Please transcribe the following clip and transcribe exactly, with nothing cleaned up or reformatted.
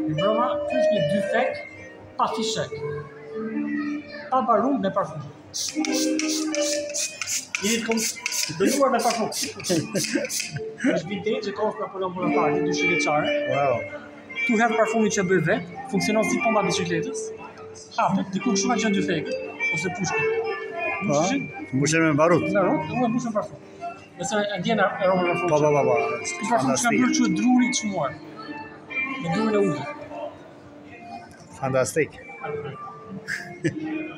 Broma, ky është një dy thek pa fishek. Pa barum me parfum. Jeni të kom dënuar me parfum. Është vintage, e ka ofra Napoleon Bonaparte, dy shkëlqare. Wow. Tu hedh parfumin që e bëj vet, funksionon si pompa e bicikletës. Hapet, diku kështu ka qenë dy thekë ose pushkë. Po. Mbushet me barut. Me barut, unë e mbush me parfum. Nëse e ndjen aromën e parfumit. Po, po, po, po. Ky parfum që ka bërë që druri të çmuar. Me drurin e udhit. Fantastik.